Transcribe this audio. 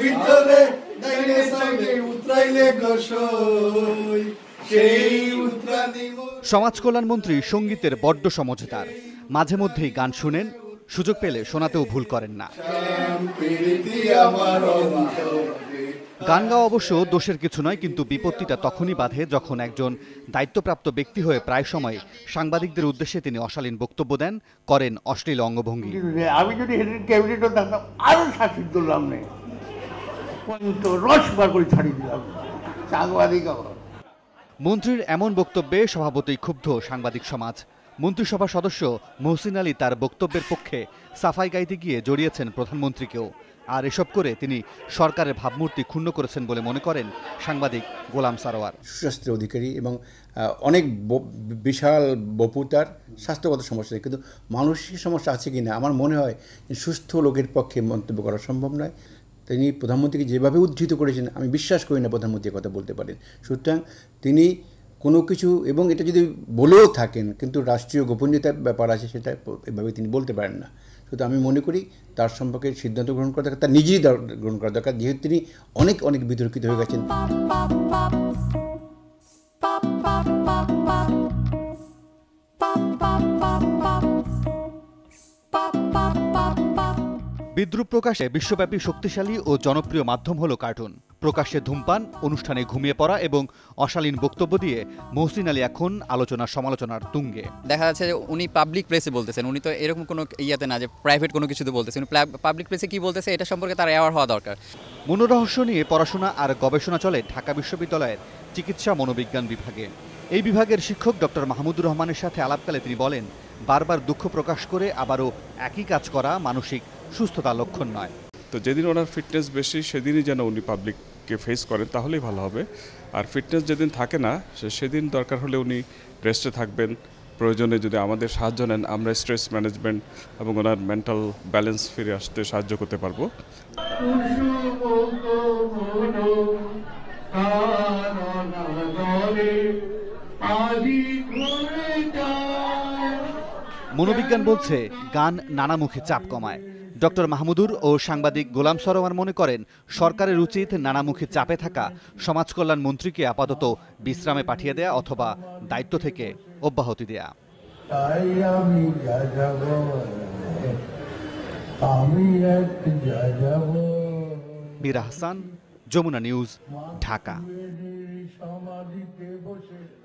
ভিতরে দাইনে সাইনে উতরাইলে গসই সেই উতরানি। সমাজ কল্যাণ মন্ত্রী সঙ্গীতের বড্ড সমঝদার, মাঝে মধ্যেই গান শুনেন, সুযোগ পেলে শোনাতেও ভুল করেন না। গান গাওয়া অবশ্য দোষের কিছু নয়, কিন্তু বিপত্তিটা তখনই বাধে যখন একজন দায়িত্বপ্রাপ্ত ব্যক্তি হয়ে প্রায় সময় সাংবাদিকদের উদ্দেশ্যে তিনি অশালীন বক্তব্য দেন, করেন অশ্লীল অঙ্গভঙ্গি। আমি যদি ক্যাবিনেটও থাকতাম আরো শাসিত করলাম নেই, রস বার করে ছাড়িয়ে দিলাম সাংবাদিক। মন্ত্রীর এমন বক্তব্যে স্বভাবতই ক্ষুব্ধ সাংবাদিক সমাজ। মন্ত্রিসভা সদস্য মহসিন আলী তার বক্তব্যের পক্ষে সাফাই গাইতে গিয়ে জড়িয়েছেন প্রধানমন্ত্রীকেও, আর এসব করে তিনি সরকারের ভাবমূর্তি ক্ষুণ্ণ করেছেন বলে মনে করেন সাংবাদিক গোলাম সারোয়ার। সুস্বাস্থ্যের অধিকারী এবং অনেক বিশাল বপুতার স্বাস্থ্যগত সমস্যা, কিন্তু মানসিক সমস্যা আছে কিনা আমার মনে হয় সুস্থ লোকের পক্ষে মন্তব্য করা সম্ভব নয়। তিনি প্রধানমন্ত্রীকে যেভাবে উদ্ধৃত করেছেন আমি বিশ্বাস করি না প্রধানমন্ত্রী কথা বলতে পারেন। সুতরাং তিনি কোনো কিছু, এবং এটা যদি বলেও থাকেন কিন্তু রাষ্ট্রীয় গোপনীয়তার ব্যাপার আছে, সেটা এভাবে তিনি বলতে পারেন না। সুতরাং আমি মনে করি তার সম্পর্কে সিদ্ধান্ত গ্রহণ করা দরকার, তার নিজেই গ্রহণ করা দরকার, যেহেতু তিনি অনেক বিতর্কিত হয়ে গেছেন। বিদ্রূপ প্রকাশে বিশ্বব্যাপী শক্তিশালী ও জনপ্রিয় মাধ্যম হলো কার্টুন। প্রকাশ্যে ধূমপান, অনুষ্ঠানে ঘুমিয়ে পড়া এবং অশালীন বক্তব্য দিয়ে মহসিন আলী এখন সমালোচনার তুঙ্গে। দেখা যাচ্ছে যে উনি পাবলিক প্লেসে বলতেছেন, উনি তো এরকম কোনো ইয়াতে না যে প্রাইভেট কোনো কিছুতে বলতেছেন, উনি পাবলিক প্লেসে কি বলতেছে এটা সম্পর্কে তার অ্যাওয়ার হওয়া দরকার। মনোরহস্য নিয়ে পড়াশোনা আর গবেষণা চলে ঢাকা বিশ্ববিদ্যালয়ের চিকিৎসা মনোবিজ্ঞান বিভাগে। এই বিভাগের শিক্ষক ডক্টর মাহমুদুর রহমানের সাথে আলাপকালে তিনি বলেন, বারবার দুঃখ প্রকাশ করে আবারও একই কাজ করা মানসিক সুস্থতার লক্ষণ নয়। তো যেদিন ওনার ফিটনেস বেশি সেদিনই যেন উনি পাবলিককে ফেস করেন, তাহলেই ভালো হবে। আর ফিটনেস যেদিন থাকে না সেদিন দরকার হলে উনি রেস্টে থাকবেন, প্রয়োজনে যদি আমাদের সাহায্য নেন আমরা স্ট্রেস ম্যানেজমেন্ট এবং ওনার মেন্টাল ব্যালেন্স ফিরে আসতে সাহায্য করতে পারবো। মনোবিজ্ঞান বলছে গান নানামুখী চাপ কমায়। ডক্টর মাহমুদুর ও সাংবাদিক গোলাম সারোয়ার মনে করেন সরকারের উচিত নানামুখী চাপে থাকা সমাজ কল্যাণ মন্ত্রীকে আপাতত বিশ্রামে পাঠিয়ে দেয়া অথবা দায়িত্ব থেকে অব্যাহতি দেয়া। মীরা হাসান, যমুনা নিউজ, ঢাকা।